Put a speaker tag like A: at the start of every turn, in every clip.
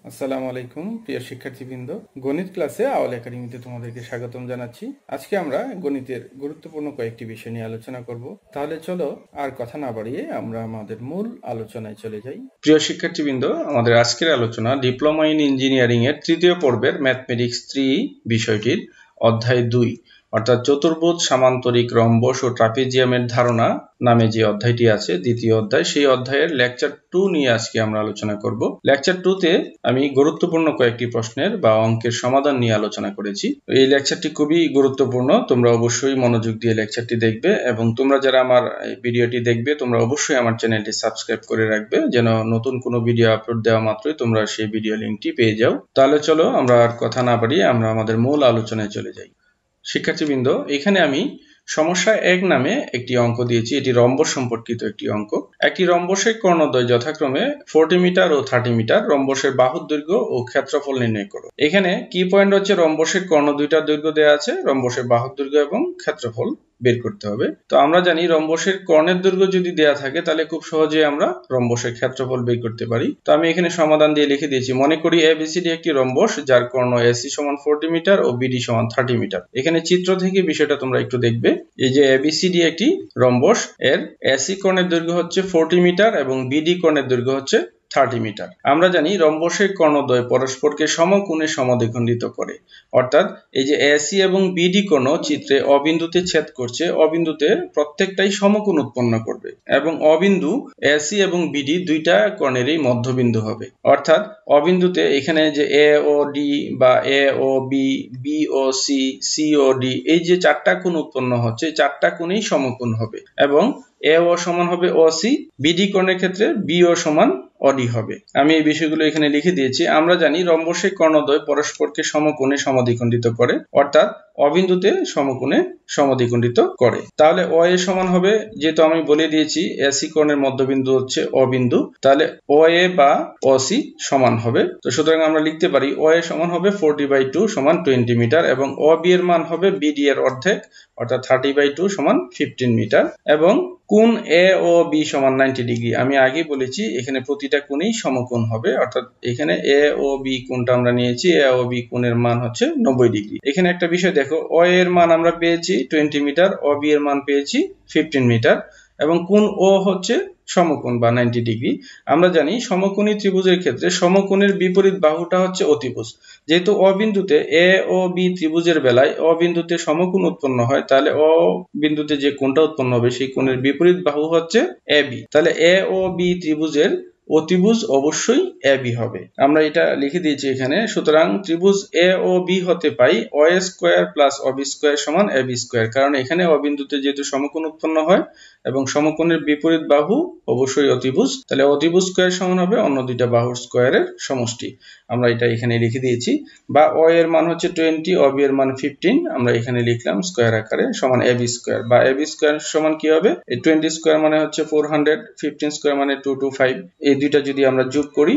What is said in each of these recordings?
A: আসসালামু আলাইকুম প্রিয় শিক্ষার্থীবৃন্দ, গণিত ক্লাসে আওয়াল একাডেমিতে তোমাদেরকে স্বাগতম জানাচ্ছি। আজকে আমরা গণিতের গুরুত্বপূর্ণ কয়েকটি বিষয় নিয়ে আলোচনা করব। তাহলে চলো আর কথা না বাড়িয়ে আমরা আমাদের মূল আলোচনায় চলে যাই। প্রিয় শিক্ষার্থীবৃন্দ, আমাদের আজকের আলোচনা ডিপ্লোমা ইন ইঞ্জিনিয়ারিং এর তৃতীয় পর্বের ম্যাথমেটিক্স 3 বিষয়টির অধ্যায় 2 অর্থাৎ চতুর্ভুজ, সামান্তরিক, রম্বস ও ট্রাপিজিয়ামের ধারণা নামে যে অধ্যায়টি আছে, দ্বিতীয় অধ্যায়, সেই অধ্যায়ের লেকচার 2 নিয়ে আজকে আমরা আলোচনা করব। লেকচার 2 তে আমি গুরুত্বপূর্ণ কয়েকটি প্রশ্নের বা অঙ্কের সমাধান নিয়ে আলোচনা করেছি। এই লেকচারটি খুবই গুরুত্বপূর্ণ, তোমরা অবশ্যই মনোযোগ দিয়ে লেকচারটি দেখবে এবং তোমরা যারা আমার ভিডিওটি দেখবে তোমরা অবশ্যই আমার চ্যানেলটি সাবস্ক্রাইব করে রাখবে, যেন নতুন কোনো ভিডিও আপলোড দেওয়া মাত্রই তোমরা সেই ভিডিও লিংকটি পেয়ে যাও। তাহলে চলো আমরা আর কথা না বাড়িয়ে আমরা আমাদের মূল আলোচনায় চলে যাই। শিক্ষার্থীবৃন্দ, এখানে আমি সমস্যা 1 নামে একটি অঙ্ক দিয়েছি। এটি রম্বস সম্পর্কিত একটি অঙ্ক। একটি রম্বসের কর্ণদ্বয় যথাক্রমে 40 মিটার ও 30 মিটার। রম্বসের বাহুর দৈর্ঘ্য ও ক্ষেত্রফল নির্ণয় করো। এখানে কি পয়েন্ট হচ্ছে, রম্বসের কর্ণ দুইটার দৈর্ঘ্য দেওয়া আছে, রম্বসের বাহুর দৈর্ঘ্য এবং ক্ষেত্রফল বের করতে হবে। তো আমরা জানি রম্বসের কর্ণের দৈর্ঘ্য যদি দেওয়া থাকে তাহলে খুব সহজে আমরা রম্বসের ক্ষেত্রফল বের করতে পারি। তো আমি এখানে সমাধান দিয়ে লিখে দিয়েছি। মনে করি এবিসিডি একটি রম্বস যার কর্ণ এসি সমান 40 মিটার ও বিডি সমান 30 মিটার। এখানে চিত্র থেকে বিষয়টা তোমরা একটু দেখবে। এই যে এবিসিডি একটি রম্বস, এর এসি কর্ণের দৈর্ঘ্য হচ্ছে 40 মিটার এবং বিডি কর্ণের দৈর্ঘ্য হচ্ছে 30 মিটার। আমরা জানি রম্বসের কর্ণদ্বয় পরস্পরকে সমকোণে সমদ্বিখণ্ডিত করে, অর্থাৎ এই যে এসি এবং বিডি কোণ চিত্রে অবিন্দুতে ছেদ করছে, অবিন্দুতে প্রত্যেকটাই সমকোণ উৎপন্ন করবে এবং অবিন্দু এসি এবং বিডি দুইটা কোণেরই মধ্যবিন্দু হবে। অর্থাৎ অবিন্দুতে এখানে যে এ ও ডি বা A O B, B O C, C O D, এই যে চারটা কোণ উৎপন্ন হচ্ছে, চারটা কোণই সমকোণ হবে এবং এ ও সমান হবে ও সি, বিডি কোণের ক্ষেত্রে বি ও সমান অডি হবে। আমি এই বিষয়গুলো এখানে লিখে দিয়েছি। আমরা জানি রম্বসের কর্ণদ্বয় পরস্পরকে সমকোণে সমদ্বিখণ্ডিত করে, অর্থাৎ অবিন্দুতে সমকোণে সমদ্বিখণ্ডিত করে। তাহলে ও এ সমান হবে, যেহেতু আমি বলে দিয়েছি এসি কোণের মধ্যবিন্দু হচ্ছে ও বিন্দু, তাহলে ও এ বা ও সি সমান হবে। তো সুতরাং আমরা লিখতে পারি ও এ সমান হবে 40/2 সমান 20 মিটার এবং ও বি এর মান হবে বিডি এর অর্ধেক অর্থাৎ 30/2 সমান 15 মিটার এবং কোণ এ ও বি সমান 90 ডিগ্রি। আমি আগেই বলেছি এখানে প্রতিটা কোণই সমকোণ হবে, অর্থাৎ এখানে এ ও বি কোণটা আমরা নিয়েছি, এ ও বি কোণের মান হচ্ছে 90 ডিগ্রি। এখানে একটা বিষয় দেখো, ও এর মান আমরা পেয়েছি 20 মিটার, ও বি এর মান পেয়েছি 15 মিটার এবং কোণ ও হচ্ছে সমকোণ বা 90 ডিগ্রি। আমরা জানি সমকোণী ত্রিভুজের ক্ষেত্রে সমকোণের বিপরীত বাহুটা হচ্ছে অতিভুজ। যেহেতু ও বিন্দুতে এ ও বি ত্রিভুজের বেলায় ও বিন্দুতে সমকোণ উৎপন্ন হয়, তাহলে ও বিন্দুতে যে কোণটা উৎপন্ন হবে সেই কোণের বিপরীত বাহু হচ্ছে এ বি। তাহলে এ ও বি ত্রিভুজের অতিভুজ অবশ্যই এ বি হবে। আমরা এটা লিখে দিয়েছি এখানে। সুতরাং ত্রিভুজ এ ও বি হতে পাই O A square plus O B square সমান এ বি স্কোয়ার, কারণ এখানে ও বিন্দুতে যেহেতু সমকোণ উৎপন্ন হয় এবং সমকোণের বিপরীত বাহু অবশ্যই অতিভুজ, তাহলে অতিভুজ স্কোয়ার সমান হবে অন্য দুইটা বাহুর স্কোয়ারের সমষ্টি। আমরা এটা এখানে লিখে দিয়েছি। বা ও এর মান হচ্ছে 20, ও বি এর মান 15, আমরা এখানে লিখলাম স্কোয়ার আকারে, সমান এ বি স্কোয়ার। বা এ বি স্কোয়ার সমান কি হবে, এই 20 স্কোয়ার মানে হচ্ছে 400, 15 স্কোয়ার মানে 225, এই দুইটা যদি আমরা যোগ করি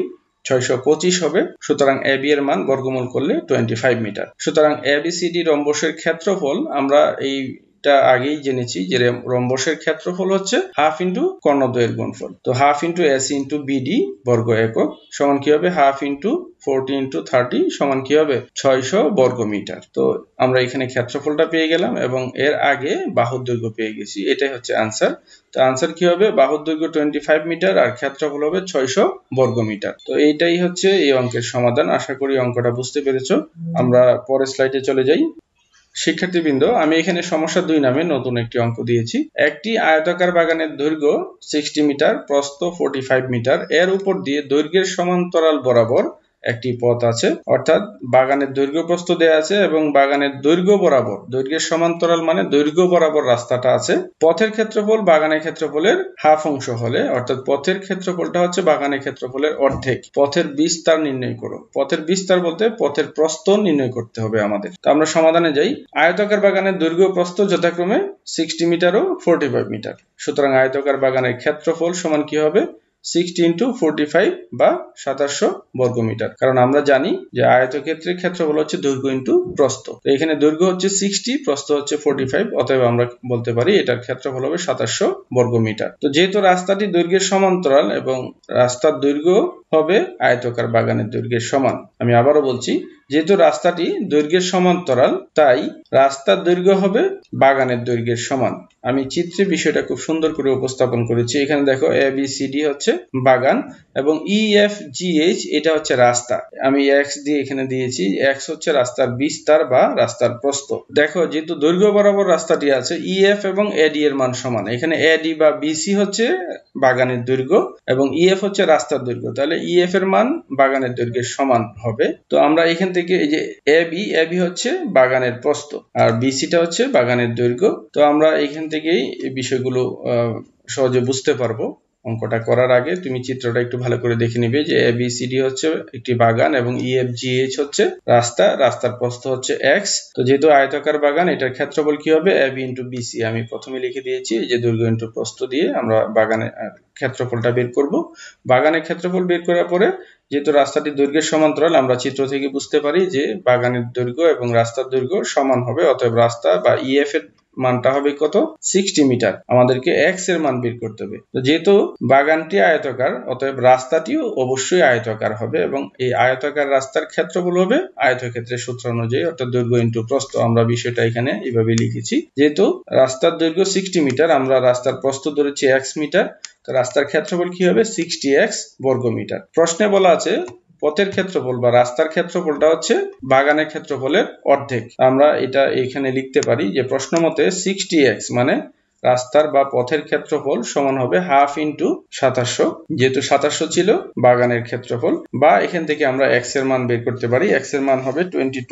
A: 625 হবে। সুতরাং এ বি এর মান বর্গমূল করলে 25 মিটার। সুতরাং এ বি সি ডি রম্বসের ক্ষেত্রফল আমরা এইটা আগেই জেনেছি যে রম্বসের ক্ষেত্রফল হচ্ছে হাফ ইন্টু কর্ণদ্বয়ের গুণফল। তো half into AC into BD বর্গ একক সমান কি হবে, হাফ ইন্টু 40 ইন্টু 30 সমান কি হবে, 600 বর্গ মিটার। তো আমরা এখানে ক্ষেত্রফলটা পেয়ে গেলাম এবং এর আগে বাহুর দৈর্ঘ্য পেয়ে গেছি, এটাই হচ্ছে আনসার। তো আনসার কি হবে, বাহুর দৈর্ঘ্য 25 মিটার আর ক্ষেত্রফল হবে 600 বর্গ মিটার। তো এইটাই হচ্ছে এই অঙ্কের সমাধান। আশা করি অঙ্কটা বুঝতে পেরেছো। আমরা পরের স্লাইডে চলে যাই। শিক্ষার্থীবৃন্দ, আমি এখানে সমস্যা 2 নামে নতুন একটি অঙ্ক দিয়েছি। একটি আয়তাকার বাগানের দৈর্ঘ্য 60 মিটার, প্রস্থ 45 মিটার, এর উপর দিয়ে দৈর্ঘ্যের সমান্তরাল বরাবর একটি পথ আছে, অর্থাৎ বাগানের দৈর্ঘ্য প্রস্থ দেয়া আছে এবং বাগানের দৈর্ঘ্য বরাবর, দৈর্ঘ্যের সমান্তরাল মানে দৈর্ঘ্য বরাবর রাস্তাটা আছে। পথের ক্ষেত্রফল বাগানের ক্ষেত্রফলের হাফ অংশ হলে, অর্থাৎ পথের ক্ষেত্রফলটা হচ্ছে বাগানের ক্ষেত্রফলের অর্ধেক, পথের বিস্তার নির্ণয় করো। পথের বিস্তার বলতে পথের প্রস্থ নির্ণয় করতে হবে আমাদের। তো আমরা সমাধানে যাই। আয়তাকার বাগানের দৈর্ঘ্য প্রস্থ যথাক্রমে 60 মিটার ও 45 মিটার। সুতরাং আয়তাকার বাগানের ক্ষেত্রফল সমান কি হবে, 60 ইন্টু 45 বা 2700 বর্গমিটার। কারণ আমরা জানি যে আয়তক্ষেত্রের ক্ষেত্রফল হচ্ছে দৈর্ঘ্য ইন্টু প্রস্থ। তো এখানে দৈর্ঘ্য হচ্ছে 60, প্রস্থ হচ্ছে 45, অতএব আমরা বলতে পারি এটার ক্ষেত্রফল হবে 2700 বর্গমিটার। তো যেহেতু রাস্তাটি দৈর্ঘ্যের সমান্তরাল এবং রাস্তার দৈর্ঘ্য হবে আয়তাকার বাগানের দৈর্ঘ্যের সমান। আমি আবারও বলছি, যেহেতু রাস্তাটি দৈর্ঘ্যের সমান্তরাল তাই রাস্তার দৈর্ঘ্য হবে বাগানের দৈর্ঘ্যের সমান। আমি চিত্রে বিষয়টা খুব সুন্দর করে উপস্থাপন করেছি। এখানে দেখো ABCD হচ্ছে বাগান এবং EFGH এটা হচ্ছে রাস্তা। আমি X দিয়ে এখানে দিয়েছি, X হচ্ছে রাস্তার বিস্তার বা রাস্তার প্রস্থ। দেখো যেহেতু দৈর্ঘ্য বরাবর রাস্তাটি আছে, EF এবং AD এর মান সমান। এখানে AD বা BC হচ্ছে বাগানের দৈর্ঘ্য এবং EF হচ্ছে রাস্তার দৈর্ঘ্য, তাহলে EF এর মান বাগানের দৈর্ঘ্যের সমান হবে। তো আমরা এখান থেকে এই যে AB হচ্ছে বাগানের প্রস্থ আর BC টা হচ্ছে বাগানের দৈর্ঘ্য। তো আমরা এখান থেকেই এই বিষয়গুলো সহজে বুঝতে পারবো। অঙ্কটা করার আগে তুমি চিত্রটা একটু ভালো করে দেখে নিবে যে ABCD হচ্ছে একটি বাগান এবং EFGH হচ্ছে রাস্তা, রাস্তার প্রস্থ হচ্ছে X। তো যেহেতু আয়তাকার বাগান, এটার ক্ষেত্রফল কি হবে? AB into BC। আমি প্রথমে লিখে দিয়েছি যে দৈর্ঘ্য ইন্টু প্রস্থ দিয়ে আমরা বাগানের ক্ষেত্রফলটা বের করব। বাগানের ক্ষেত্রফল বের করার পরে যেহেতু রাস্তাটি দৈর্ঘ্যের সমান্তরাল, আমরা চিত্র থেকে বুঝতে পারি যে বাগানের দৈর্ঘ্য এবং রাস্তার দৈর্ঘ্য সমান হবে, অতএব রাস্তা বা EF এর মানটা হবে কত? 60 মিটার। আমাদেরকে X এর মান বের করতে হবে। তো যেহেতু বাগানটি আয়তাকার, অতএব রাস্তাটিও অবশ্যই আয়তাকার হবে এবং এই আয়তাকার রাস্তার ক্ষেত্রফল হবে আয়তক্ষেত্রের সূত্র অনুযায়ী, অর্থাৎ দৈর্ঘ্য ইন্টু প্রস্থ। আমরা বিষয়টা এখানে এইভাবে লিখেছি। যেহেতু রাস্তার দৈর্ঘ্য 60 মিটার, আমরা রাস্তার প্রস্থ ধরেছি X মিটার, তো রাস্তার ক্ষেত্রফল কি হবে? 60x বর্গমিটার। প্রশ্নে বলা আছে পথের ক্ষেত্রফল বা রাস্তার ক্ষেত্রফলটা হচ্ছে বাগানের ক্ষেত্রফলের অর্ধেক। আমরা এটা এখানে লিখতে পারি যে প্রশ্ন মতে 60x মানে রাস্তার বা পথের ক্ষেত্রফল সমান হবে হাফ ইন্টু 2700, যেহেতু 2700 ছিল বাগানের ক্ষেত্রফল। বা এখান থেকে আমরা x এর মান বের করতে পারি, x এর মান হবে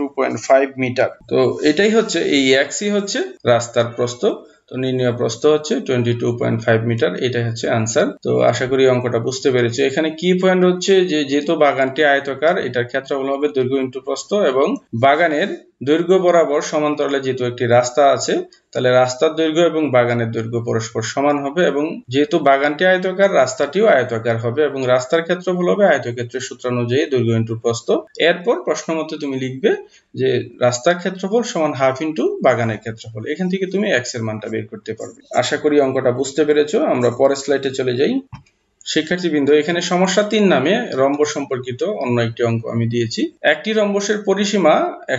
A: 22.5 মিটার। তো এটাই হচ্ছে, এই x ই হচ্ছে রাস্তার প্রস্থ। তো নির্ণয় প্রস্থ হচ্ছে 22.5 মিটার, এটাই হচ্ছে আনসার। তো আশা করি অঙ্কটা বুঝতে পেরেছো। এখানে কি পয়েন্ট হচ্ছে যে যেহেতু বাগানটি আয়তাকার, এটার ক্ষেত্রফল হবে দৈর্ঘ্য ইন্টু প্রস্থ এবং বাগানের দৈর্ঘ্য বরাবর সমান্তরালে যেহেতু একটি রাস্তা আছে, তাহলে রাস্তার দৈর্ঘ্য এবং বাগানের দৈর্ঘ্য পরস্পর সমান হবে এবং যেহেতু বাগানটি আয়তাকার, রাস্তাটিও আয়তাকার হবে এবং রাস্তার ক্ষেত্রফল হবে আয়তক্ষেত্রের সূত্র অনুযায়ী দৈর্ঘ্য ইন্টু প্রস্থ। এরপর প্রশ্ন মতে তুমি লিখবে যে রাস্তার ক্ষেত্রফল সমান হাফ ইন্টু বাগানের ক্ষেত্রফল। এখান থেকে তুমি x এর মানটা বের করতে পারবে। আশা করি অঙ্কটা বুঝতে পেরেছো। আমরা পরের স্লাইডে চলে যাই। শিক্ষার্থীবৃন্দ, এখানে সমস্যা 3 নামে রম্বস সম্পর্কিত অন্য একটি অঙ্ক আমি দিয়েছি। একটি রম্বসের পরিসীমা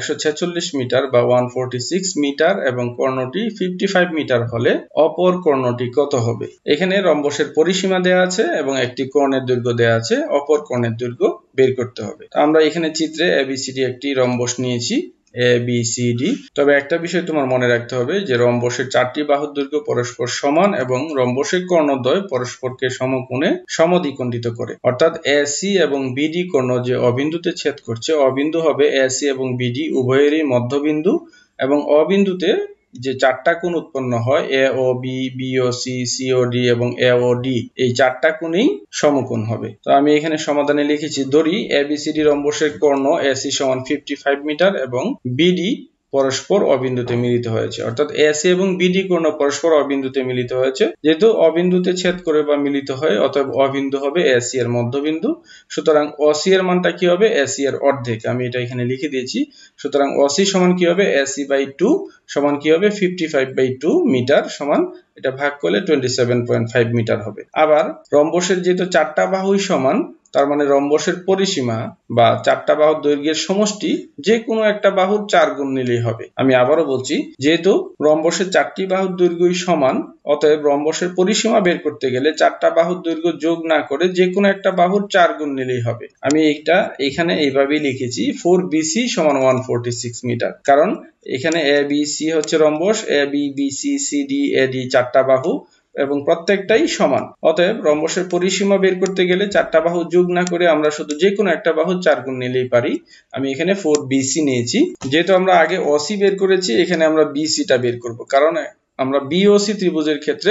A: 146 মিটার বা 146 মিটার এবং কর্ণটি 55 মিটার হলে অপর কর্ণটি কত হবে? এখানে রম্বসের পরিসীমা দেয়া আছে এবং একটি কর্ণের দৈর্ঘ্য দেয়া আছে, অপর কর্ণের দৈর্ঘ্য বের করতে হবে। আমরা এখানে চিত্রে ABCD একটি রম্বস নিয়েছি, ABCD। তবে একটা বিষয় তোমার মনে রাখতে হবে যে রম্বসের 4টি বাহুর দৈর্ঘ্য পরস্পর সমান এবং রম্বসের কর্ণদ্বয় পরস্পরকে সমকোণে সমদ্বিখণ্ডিত করে, অর্থাৎ AC এবং BD কর্ণ যে অবিন্দুতে ছেদ করছে, অবিন্দু হবে AC এবং BD উভয়েরই মধ্যবিন্দু এবং অবিন্দুতে যে 4টা কোণ উৎপন্ন হয় AOB, BOC, COD এবং AOD, এই 4টা কোণই সমকোণ হবে। তো আমি এখানে সমাধানে লিখেছি, ধরি ABCD রম্বসের কর্ণ AC সমান 55 মিটার এবং BD পরস্পর অবিন্দুতে মিলিত হয়েছে, অর্থাৎ AC এবং BD কর্ণ পরস্পর অবিন্দুতে মিলিত হয়েছে। যেহেতু অবিন্দুতে ছেদ করে বা মিলিত হয়, অতএব অবিন্দু হবে AC এর মধ্যবিন্দু। সুতরাং OC এর মানটা কি হবে? AC এর অর্ধেক। আমি এটা এখানে লিখে দিয়েছি। সুতরাং OC সমান কি হবে? AC/2 সমান কি হবে? 55/2 মিটার সমান, এটা ভাগ করলে 27.5 মিটার হবে। আবার রম্বসের যেহেতু 4টা বাহুই সমান, তার মানে রম্বসের পরিসীমা বা 4টা বাহুর দৈর্ঘ্যের সমষ্টি যে কোনো একটা বাহুর 4 গুণ নিলেই হবে। আমি আবারও বলছি, যেহেতু রম্বসের 4টি বাহুর দৈর্ঘ্যই সমান, অতএব রম্বসের পরিসীমা বের করতে গেলে 4টা বাহুর দৈর্ঘ্য যোগ না করে যে কোনো একটা বাহুর 4 গুণ নিলেই হবে। আমি এটা এখানে এইভাবেই লিখেছি, 4BC সমান 146 মিটার। কারণ এখানে ABC হচ্ছে rhombus, AB, BC, CD, AD 4টা বাহু এবং প্রত্যেকটাই সমান। অতএব রম্বসের পরিসীমা বের করতে গেলে 4টা বাহু যোগ না করে আমরা শুধু যে কোনো একটা বাহু 4 গুণ নিলেই পারি। আমি এখানে 4BC নিয়েছি। যেহেতু আমরা আগে OC বের করেছি, এখানে আমরা BC টা বের করব, কারণ আমরা BOC ত্রিভুজের ক্ষেত্রে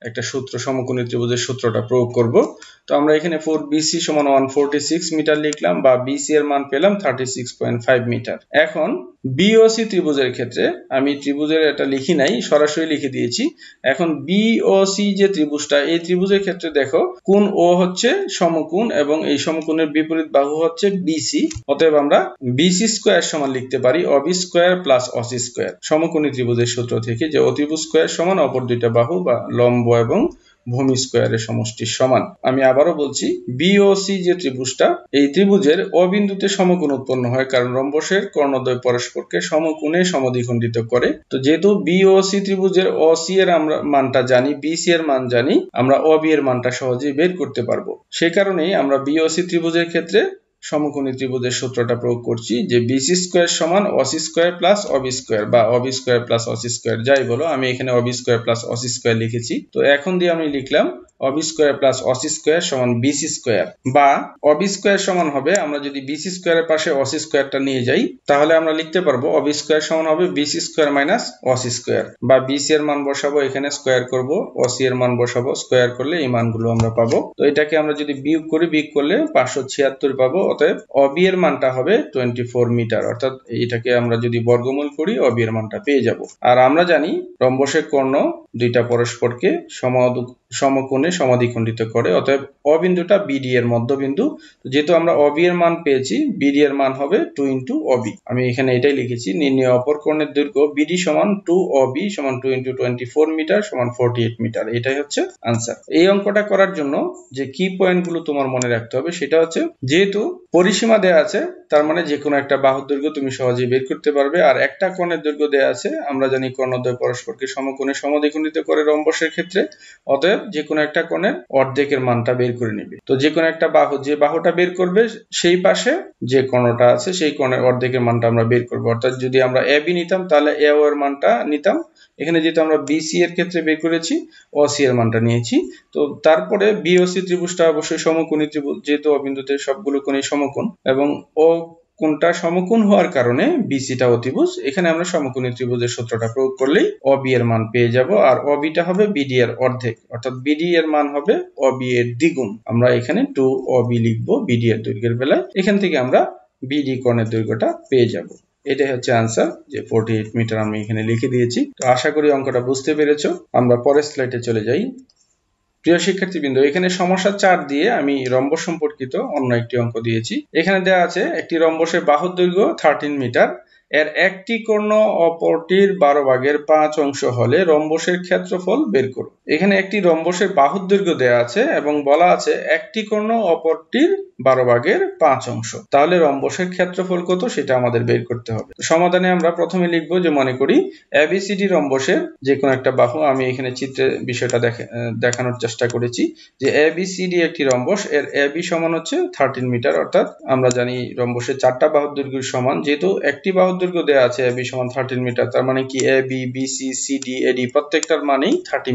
A: একটা সূত্র, সমকোণী ত্রিভুজের সূত্রটা প্রয়োগ করব। তো আমরা এখানে 4BC সমান 146 মিটার লিখলাম, বা BC এর মান পেলাম 36.5 মিটার। এখন BOC ত্রিভুজের ক্ষেত্রে আমি ত্রিভুজের এটা লিখি নাই, সরাসরি লিখে দিয়েছি। এখন BOC যে ত্রিভুজটা, এই ত্রিভুজের ক্ষেত্রে দেখো কোণ O হচ্ছে সমকোণ এবং এই সমকোণের বিপরীত বাহু হচ্ছে BC। অতএব আমরা BC স্কয়ার সমান লিখতে পারি OB square plus OC square, সমকোণী ত্রিভুজের সূত্র থেকে, যে অতিভুজ স্কয়ার সমান অপর দুইটা বাহু বা লম্ব এবং ভূমি স্কয়ারের সমষ্টির সমান। আমি আবারও বলছি, BOC যে ত্রিভুজটা, এই ত্রিভুজের O বিন্দুতে সমকোণ উৎপন্ন হয়, কারণ রম্বসের কর্ণদ্বয় পরস্পরকে সমকোণে সমদ্বিখণ্ডিত করে। তো যেহেতু BOC ত্রিভুজের OC এর আমরা মানটা জানি, BC এর মান জানি, আমরা OB এর মানটা সহজেই বের করতে পারবো। সেই কারণেই আমরা BOC ত্রিভুজের ক্ষেত্রে সমকোণী ত্রিভুজের সূত্রটা প্রয়োগ করছি, যে BC স্কয়ার সমান OC square plus OB square, বা OB square plus OC square, যাই বলো, আমি এখানে OB square plus OC square লিখেছি। তো এখন দিয়ে আমি লিখলাম OB square plus OC square সমান BC স্কয়ার, বা OB স্কয়ার সমান হবে, আমরা যদি BC স্কয়ারের পাশে OC স্কয়ারটা নিয়ে যাই, তাহলে আমরা লিখতে পারবো OB স্কয়ার সমান হবে BC square minus OC square, বা BC এর মান বসাবো এখানে, স্কয়ার করব, OC এর মান বসাবো, স্কয়ার করলে এই মানগুলো আমরা পাবো। তো এটাকে আমরা যদি বিয়োগ করি, বিয়োগ করলে 576 পাবো। অতএব OB এর মানটা হবে 24 মিটার, অর্থাৎ এটাকে আমরা যদি বর্গমূল করি OB এর মানটা পেয়ে যাব। আর আমরা জানি রম্বসের কর্ণ দুইটা পরস্পরকে সমকোণে সমদ্বিখণ্ডিত করে, অতএব O বিন্দুটা BD এর মধ্যবিন্দু। যেহেতু আমরা OB এর মান পেয়েছি, BD এর মান হবে 2 × OB। আমি এখানে এটাই লিখেছি, নির্ণয় অপর কোণের দৈর্ঘ্য BD সমান 2OB সমান 2 × 24 মিটার সমান 48 মিটার। এটাই হচ্ছে आंसर। এই অঙ্কটা করার জন্য যে কি পয়েন্টগুলো তোমার মনে রাখতে হবে সেটা হচ্ছে, যেহেতু পরিসীমা দেয়া আছে, তার মানে যে কোনো একটা বাহুর দৈর্ঘ্য তুমি সহজেই বের করতে পারবে। আর একটা কোণের দৈর্ঘ্য দেয়া আছে, আমরা জানি কর্ণদ্বয় পরস্পরকে সমকোণে সমদ্বিখণ্ডিত করে রম্বসের ক্ষেত্রে, অতএব যে কোনো একটা কোণের অর্ধেকের মানটা বের করে নিবে। তো যে কোনো একটা বাহু, যে বাহুটা বের করবে সেই পাশে যে কোণটা আছে সেই কোণের অর্ধেকের মানটা আমরা বের করব। অর্থাৎ যদি আমরা AB নিতাম তাহলে AO এর মানটা নিতাম, এখানে যেহেতু আমরা BC এর ক্ষেত্রে বের করেছি OC এর মানটা নিয়েছি। তো তারপরে BOC ত্রিভুজটা অবশ্যই সমকোণী ত্রিভুজ, যেহেতু O বিন্দুতে সবগুলো কোণই সমকোণ এবং O কোণটা সমকোণ হওয়ার কারণে BCটা অতিভুজ। এখানে আমরা সমকোণী ত্রিভুজের সূত্রটা প্রয়োগ করলেই OB এর মান পেয়ে যাব। আর OBটা হবে BD এর অর্ধেক, অর্থাৎ BD এর মান হবে OB এর দ্বিগুণ। আমরা এখানে 2OB লিখব BD এর দৈর্ঘ্যের বেলায়, এখান থেকে আমরা BD কোণের দৈর্ঘ্যটা পেয়ে যাব। এটাই হচ্ছে आंसर, যে 48 মিটার আমি এখানে লিখে দিয়েছি। তো আশা করি অঙ্কটা বুঝতে পেরেছো। আমরা পরের স্লাইডে চলে যাই। প্রিয় শিক্ষার্থীবৃন্দ, এখানে সমস্যা 4 দিয়ে আমি রম্বস সম্পর্কিত অন্য একটি অঙ্ক দিয়েছি। এখানে দেওয়া আছে একটি রম্বসের বাহুর দৈর্ঘ্য 13 মিটার, এর একটি কর্ণ অপরটির 12 ভাগের 5 অংশ হলে রম্বসের ক্ষেত্রফল বের করো। এখানে একটি রম্বসের বাহুর দৈর্ঘ্য দেওয়া আছে এবং বলা আছে একটি কর্ণ অপরটির 12 ভাগের 5 অংশ, তাহলে রম্বসের ক্ষেত্রফল কত সেটা আমাদের বের করতে হবে। সমাধানে আমরা প্রথমে লিখবো, যে মনে করি ABCD রম্বসের যে কোনো একটা বাহু, আমি এখানে চিত্রে বিষয়টা দেখানোর চেষ্টা করেছি, যে ABCD একটি রম্বস, এর AB সমান হচ্ছে 13 মিটার, অর্থাৎ আমরা জানি রম্বসের 4টা বাহুর দৈর্ঘ্য সমান। যেহেতু একটি বাহুর দৈর্ঘ্য দেওয়া আছে AB সমান 13 মিটার, তার মানে কি AB BC CD AD প্রত্যেকটার মানেই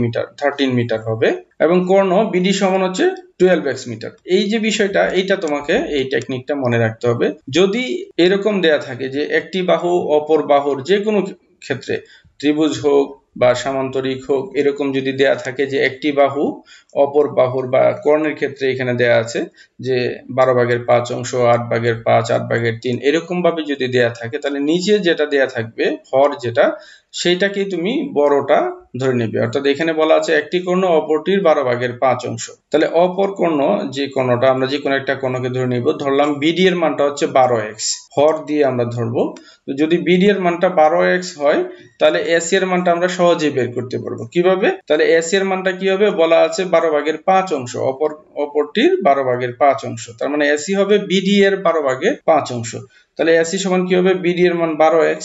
A: 13 মিটার হবে, এবং কর্ণ BD সমান হচ্ছে 12x মিটার। এই যে বিষয়টা, এইটা তোমাকে এই টেকনিকটা মনে রাখতে হবে। যদি এরকম দেয়া থাকে যে একটি বাহু অপর বাহুর যে কোনো ক্ষেত্রে, ত্রিভুজ হোক বা সামান্তরিক হোক, এরকম যদি দেয়া থাকে যে একটি বাহু অপর বাহুর বা কর্ণের ক্ষেত্রে এখানে দেয়া আছে যে 12 ভাগের 5 অংশ, 8 ভাগের 5, 8 ভাগের 3, এরকম ভাবে যদি দেয়া থাকে, তাহলে নিচে যেটা দেয়া থাকবে হর যেটা, সেইটাকেই তুমি বড়টা ধরে নেবে। অর্থাৎ এখানে বলা আছে একটি কর্ণ অপরটির 12 ভাগের 5 অংশ, তাহলে অপর কর্ণ যে কর্ণটা, আমরা যে কোনো একটা কর্ণকে ধরে নিব। ধরলাম BD এর মানটা হচ্ছে 12x, হর দিয়ে আমরা ধরবো। তো যদি BD এর মানটা 12x হয়, তাহলে AC এর মানটা আমরা সহজেই বের করতে পারবো। কিভাবে? তাহলে AC এর মানটা কি হবে? বলা আছে 12 ভাগের 5 অংশ, অপরটির 12 ভাগের 5 অংশ, তার মানে AC হবে BD এর 12 ভাগের 5 অংশ। তাহলে AC সমান কি হবে? BD এর মান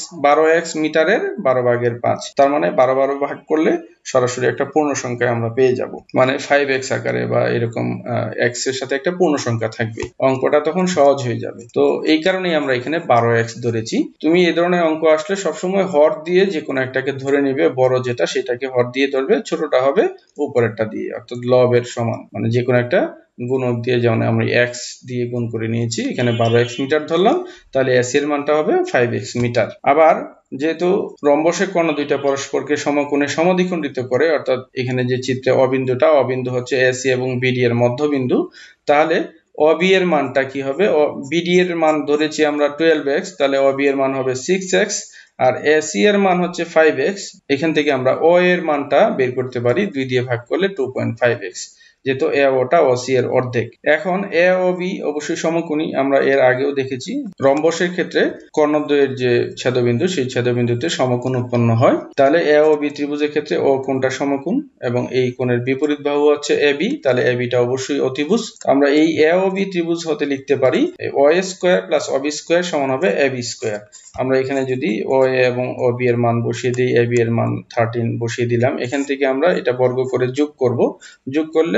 A: 12x মিটারের 12 ভাগের 5, তার মানে 12 ভাগ করলে সরাসরি একটা পূর্ণ সংখ্যায় আমরা পেয়ে যাব, মানে 5x আকারে বা এরকম x এর সাথে একটা পূর্ণ সংখ্যা থাকবে। অঙ্কটা তখন সহজ হয়ে যাবে। তো এই কারণেই আমরা এখানে 12x ধরেছি। তুমি এই ধরনের অঙ্ক আসলে সবসময় হর দিয়ে যে কোনো একটাকে ধরে নিবে, বড় যেটা সেটাকে হর দিয়ে ধরবে, ছোটটা হবে উপরেরটা দিয়ে, অর্থাৎ লবের সমান, মানে যে কোনো একটা গুণক দিয়ে, যেমন আমরা x দিয়ে গুণ করে নিয়েছি, এখানে 12x মিটার ধরলাম, তাহলে AC এর মানটা হবে 5x মিটার। আবার যেহেতু রম্বসের কর্ণ দুইটা পরস্পরকে সমকোণে সমদ্বিখণ্ডিত করে, অর্থাৎ এখানে যে চিত্রে অবিন্দু হচ্ছে AC এবং BD এর মধ্যবিন্দু, তাহলে OB এর মানটা কি হবে? BD এর মান ধরেছি আমরা 12x, তাহলে OB এর মান হবে 6x, আর AC এর মান হচ্ছে 5x। এখান থেকে আমরা O এর মানটা বের করতে পারি 2 দিয়ে ভাগ করলে 2.5x, যেহেতু AOটা OC এর অর্ধেক। এখন AOB অবশ্যই সমকোণী, আমরা এর আগেও দেখেছি। রম্বসের ক্ষেত্রে কর্ণদ্বয়ের যে ছেদবিন্দু, সেই ছেদবিন্দুতে সমকোণ উৎপন্ন হয়। তাহলে AOB ত্রিভুজের ক্ষেত্রে O কোণটা সমকোণ এবং এই কোণের বিপরীত বাহু হচ্ছে AB, তাহলে ABটা অবশ্যই অতিভুজ। আমরা এই AOB ত্রিভুজ হতে লিখতে পারি OA square plus OB square সমান হবে AB স্কয়ার। আমরা এখানে যদি OA এবং OB এর মান বসিয়ে দিই, AB এর মান 13 বসিয়ে দিলাম, এখান থেকে আমরা এটা বর্গ করে যোগ করব। যোগ করলে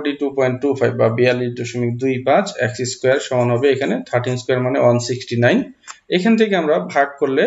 A: 42.25 বা 42.25 x স্কয়ার সমান হবে এখানে 13 স্কয়ার মানে 169। এখান থেকে আমরা ভাগ করলে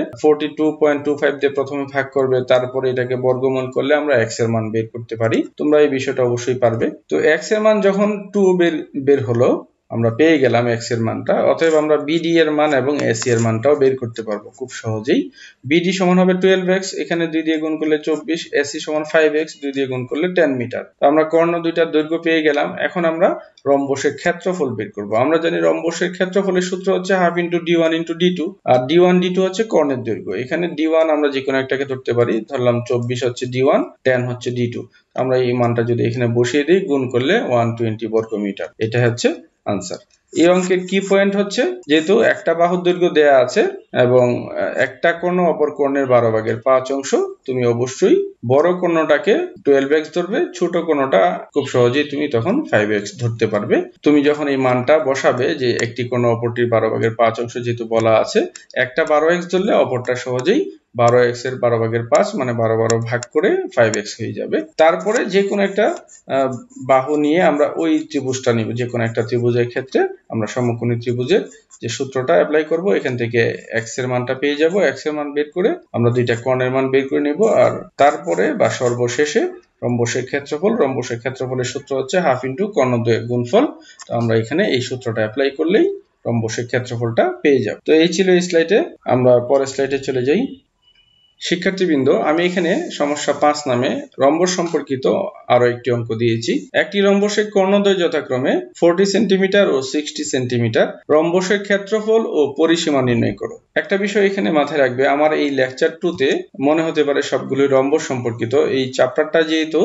A: 42.25 দিয়ে প্রথমে ভাগ করবে, তারপরে এটাকে বর্গমূল করলে আমরা x এর মান বের করতে পারি। তোমরা এই বিষয়টা অবশ্যই পারবে। তো x এর মান যখন 2 বের হলো, আমরা পেয়ে গেলাম x এর মানটা, অতএব আমরা BD এর মান এবং AC এর মানটাও বের করতে পারবো খুব সহজেই। BD সমান হবে 12x, এখানে 2 দিয়ে গুণ করলে 24, AC সমান 5x, 2 দিয়ে গুণ করলে 10 মিটার। তো আমরা কর্ণ দুইটার দৈর্ঘ্য পেয়ে গেলাম। এখন আমরা রম্বসের ক্ষেত্রফল বের করব। আমরা জানি রম্বসের ক্ষেত্রফলের সূত্র হচ্ছে half into D1 into D2, আর D1 D2 হচ্ছে কর্ণের দৈর্ঘ্য। এখানে D1 আমরা যে কোনো একটাকে ধরতে পারি, ধরলাম 24 হচ্ছে D1, 10 হচ্ছে D2। আমরা এই মানটা যদি এখানে বসিয়ে দিই, গুণ করলে 120 বর্গ মিটার। এটা হচ্ছে আনসার। এই অঙ্কের কি পয়েন্ট হচ্ছে, যেহেতু একটা বাহুর দৈর্ঘ্য দেয়া আছে এবং একটা কর্ণ অপর কর্ণের 12/5 অংশ, তুমি অবশ্যই বড় কর্ণটাকে 12x ধরবে, ছোট কর্ণটা খুব সহজেই তুমি তখন 5x ধরতে পারবে। তুমি যখন এই মানটা বসাবে যে একটি কর্ণ অপরটির 12/5 অংশ যেহেতু বলা আছে, একটা 12x ধরলে অপরটা সহজেই 12x এর 12/5 মানে 12 ভাগ করে 5x হয়ে যাবে। তারপরে যে কোনো একটা বাহু নিয়ে আমরা ওই ত্রিভুজটা নিব। যে কোনো একটা ত্রিভুজের ক্ষেত্রে আমরা সমকোণী ত্রিভুজের যে সূত্রটা অ্যাপ্লাই করব, এখান থেকে x এর মানটা পেয়ে যাব। x এর মান বের করে আমরা দুইটা কর্ণের মান বের করে নেব, আর তারপরে বা সর্বশেষে রম্বসের ক্ষেত্রফল। রম্বসের ক্ষেত্রফলের সূত্র হচ্ছে হাফ ইনটু কর্ণদ্বয়ের গুণফল। তো আমরা এখানে এই সূত্রটা অ্যাপ্লাই করলেই রম্বসের ক্ষেত্রফলটা পেয়ে যাব। তো এই ছিল এই স্লাইডে। আমরা পরের স্লাইডে চলে যাই। শিক্ষার্থীবৃন্দ, আমি এখানে সমস্যা 5 নামে রম্বস সম্পর্কিত আরো একটি অঙ্ক দিয়েছি। একটি রম্বসের কর্ণদ্বয় যথাক্রমে 40 সেন্টিমিটার ও 60 সেন্টিমিটার। রম্বসের ক্ষেত্রফল ও পরিসীমা নির্ণয় করো। একটা বিষয় এখানে মাথায় রাখবে, আমার এই লেকচার 2তে মনে হতে পারে সবগুলো রম্বস সম্পর্কিত। এই চ্যাপ্টারটা যেহেতু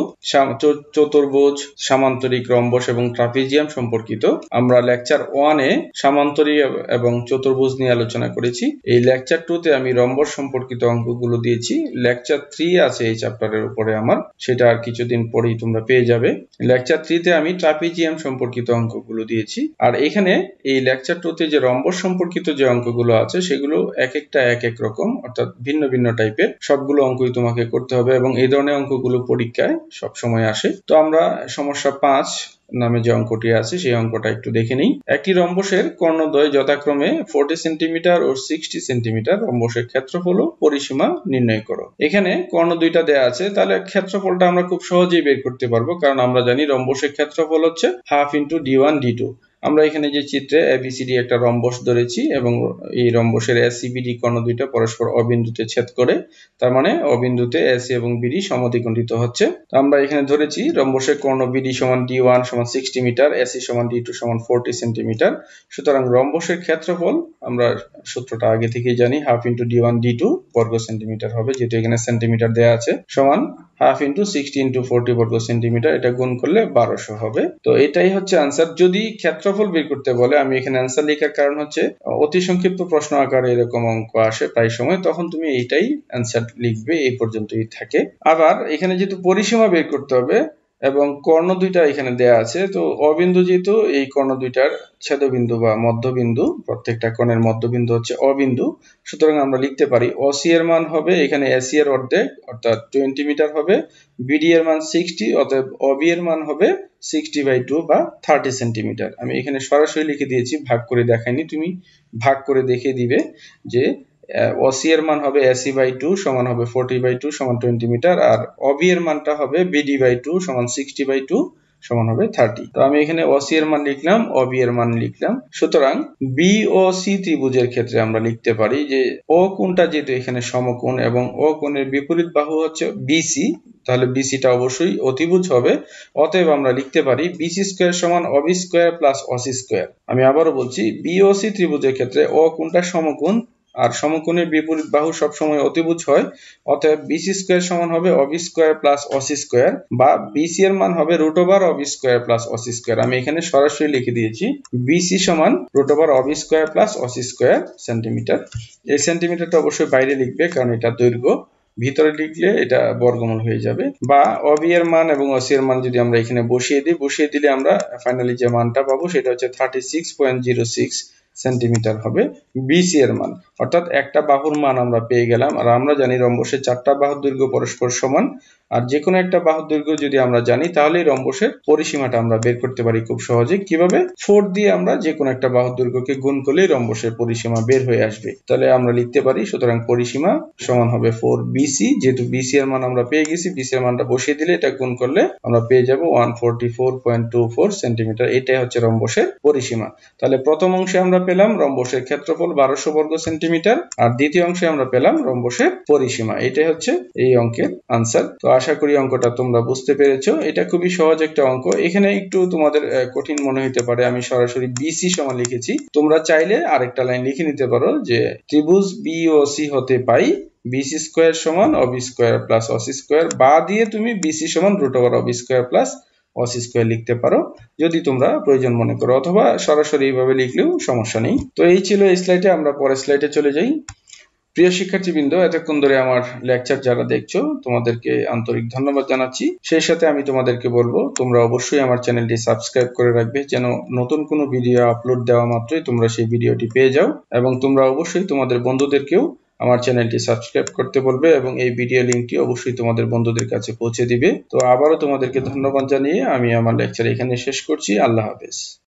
A: চতুর্ভুজ, সামান্তরিক, রম্বস এবং ট্রাপিজিয়াম সম্পর্কিত, আমরা লেকচার 1-এ সামান্তরিক এবং চতুর্ভুজ নিয়ে আলোচনা করেছি। এই লেকচার 2তে আমি রম্বস সম্পর্কিত অঙ্কগুলো দিয়েছি। লেকচার 3 আছে এই চ্যাপ্টারের উপরে আমার, সেটা আর কিছুদিন পরেই তোমরা পেয়ে যাবে। লেকচার 3তে আমি ট্রাপিজিয়াম সম্পর্কিত অঙ্কগুলো দিয়েছি। আর এখানে এই লেকচার 2তে যে রম্বস সম্পর্কিত যে অঙ্কগুলো আছে, সেগুলো এক একটা এক এক রকম, অর্থাৎ ভিন্ন ভিন্ন টাইপের। সবগুলো অঙ্কই তোমাকে করতে হবে এবং এই ধরনের অঙ্কগুলো পরীক্ষায় সব সময় আসে। তো আমরা সমস্যা 5 নামে যে অঙ্কটি আছে সেই অঙ্কটা একটু দেখে নিই। একটি রম্বসের কর্ণদ্বয় যথাক্রমে 40 সেন্টিমিটার ও 60 সেন্টিমিটার। রম্বসের ক্ষেত্রফল ও পরিসীমা নির্ণয় করো। এখানে কর্ণ দুইটা দেয়া আছে, তাহলে ক্ষেত্রফলটা আমরা খুব সহজেই বের করতে পারবো, কারণ আমরা জানি রম্বসের ক্ষেত্রফল হচ্ছে হাফ ইনটু D1 D2। আমরা এখানে যে চিত্রে ABCD একটা রম্বস ধরেছি এবং এই রম্বসের ACBD কর্ণ দুইটা পরস্পর অবিন্দুতে ছেদ করে, তার মানে অবিন্দুতে AC এবং BD সমদ্বিখণ্ডিত হচ্ছে। তো আমরা এখানে ধরেছি রম্বসের কর্ণ BD সমান D1 সমান 60 মিটার, AC সমান D2 সমান 40 সেন্টিমিটার। সুতরাং রম্বসের ক্ষেত্রফল আমরা সূত্রটা আগে থেকেই জানি, হাফ ইনটু D1 D2 বর্গ সেন্টিমিটার হবে, যেহেতু এখানে সেন্টিমিটার দেয়া আছে, সমান হাফ ইনটু 60 ইনটু 40 বর্গ সেন্টিমিটার। এটা গুণ করলে 1200 হবে। তো এটাই হচ্ছে আনসার। যদি ক্ষেত্রফল বের করতে বলে, আমি এখানে আনসার লেখার কারণ হচ্ছে অতি সংক্ষিপ্ত প্রশ্ন আকারে এরকম অঙ্ক আসে প্রায় সময়, তখন তুমি এইটাই আনসার লিখবে, এই পর্যন্তই থাকে। আবার এখানে যেহেতু পরিসীমা বের করতে হবে এবং কর্ণ দুইটা এখানে দেয়া আছে, তো অবিন্দু যেহেতু এই কর্ণ দুইটার ছেদবিন্দু বা মধ্যবিন্দু, প্রত্যেকটা কোণের মধ্যবিন্দু হচ্ছে অবিন্দু, সুতরাং আমরা লিখতে পারি OC এর মান হবে এখানে AC এর অর্ধেক অর্থাৎ 20 মিটার হবে, BD এর মান 60, অতএব OB এর মান হবে 60/2 বা 30 সেন্টিমিটার। আমি এখানে সরাসরি লিখে দিয়েছি, ভাগ করে দেখাইনি, তুমি ভাগ করে দেখিয়ে দিবে যে OC এর মান হবে AC/2 সমান হবে 40/2 সমান 20 মিটার, আর OB এর মানটা হবে BD/2 সমান 60/2 সমান হবে 30। তো আমি এখানে ওসি এর মান লিখলাম, ওবি এর মান লিখলাম। সুতরাং বি ও সি ত্রিভুজের ক্ষেত্রে আমরা লিখতে পারি যে ও কোণটা যেহেতু এখানে সমকোণ এবং ও কোণের বিপরীত বাহু হচ্ছে বিসি, তাহলে বিসিটা অবশ্যই অতিভুজ হবে। অতএব আমরা লিখতে পারি বিসি স্কয়ার সমান OB square plus OC square. আমি আবারও বলছি, বি ও সি ত্রিভুজের ক্ষেত্রে ও কোণটা সমকোণ আর সমকোণের বিপরীত বাহু সবসময় অতিভুজ হয়। অতএব বিসি স্কয়ার সমান হবে OB square plus OC square, বা বিসি এর মান হবে root over OB square plus OC square. আমি এখানে সরাসরি লিখে দিয়েছি বিসি সমান root over OB square plus OC square centimetre. এই সেন্টিমিটারটা অবশ্যই বাইরে লিখবে, কারণ এটা দৈর্ঘ্য, ভিতরে লিখলে এটা বর্গমূল হয়ে যাবে। বা ওবি এর মান এবং ওসি এর মান যদি আমরা এখানে বসিয়ে দিলে আমরা ফাইনালি যে মানটা পাবো সেটা হচ্ছে 36.06 সেন্টিমিটার হবে বিসি এর মান। অর্থাৎ একটা বাহুর মান আমরা পেয়ে গেলাম। আর আমরা জানি রম্বসের 4টা বাহুর দৈর্ঘ্য পরস্পর সমান, আর যে কোনো একটা বাহুর দৈর্ঘ্য যদি আমরা জানি তাহলে রম্বসের পরিসীমাটা আমরা বের করতে পারি খুব সহজে। কিভাবে? 4 দিয়ে আমরা যে কোনো একটা বাহুর দৈর্ঘ্যকে গুণ করলে রম্বসের পরিসীমা বের হয়ে আসবে। তাহলে আমরা লিখতে পারি, সুতরাং পরিসীমা সমান হবে 4BC। যেহেতু বিসি এর মান আমরা পেয়ে গেছি, বিসি এর মানটা বসিয়ে দিলে এটা গুণ করলে আমরা পেয়ে যাব 144.24 সেন্টিমিটার। এটাই হচ্ছে রম্বসের পরিসীমা। তাহলে প্রথম অংশে আমরা পেলাম রম্বসের ক্ষেত্রফল 1200 বর্গ সেন্টিমিটার, আর দ্বিতীয় অংশে আমরা পেলাম রম্বসের পরিসীমা। এটাই হচ্ছে এই অঙ্কের আনসার। তো আশা করি অঙ্কটা তোমরা বুঝতে পেরেছো। এটা খুবই সহজ একটা অঙ্ক। এখানে একটু তোমাদের কঠিন মনে হতে পারে, আমি সরাসরি বিসি সমান লিখেছি। তোমরা চাইলে আরেকটা লাইন লিখে নিতে পারো যে ত্রিভুজ বি ও সি হতে পাই বিসি স্কয়ার সমান OB square plus OC square, বা দিয়ে তুমি বিসি সমান root over OB square plus OC square লিখতে পারো যদি তোমরা প্রয়োজন মনে করো, অথবা সরাসরি এইভাবে লিখলেও সমস্যা নেই। তো এই ছিল এই স্লাইডে। আমরা পরের স্লাইডে চলে যাই। প্রিয় শিক্ষার্থীবৃন্দ, এতক্ষণ ধরে আমার লেকচার যারা দেখছো তোমাদেরকে আন্তরিক ধন্যবাদ জানাচ্ছি। সেই সাথে আমি তোমাদেরকে বলবো তোমরা অবশ্যই আমার চ্যানেলটি সাবস্ক্রাইব করে রাখবে, যেন নতুন কোনো ভিডিও আপলোড দেওয়া মাত্রই তোমরা সেই ভিডিওটি পেয়ে যাও। এবং তোমরা অবশ্যই তোমাদের বন্ধুদেরকেও আমার চ্যানেলটি সাবস্ক্রাইব করতে বলবে এবং এই ভিডিও লিংকটি অবশ্যই তোমাদের বন্ধুদের কাছে পৌঁছে দিবে। তো আবারও তোমাদেরকে ধন্যবাদ জানিয়ে আমি আমার লেকচার এখানে শেষ করছি। আল্লাহ হাফেজ।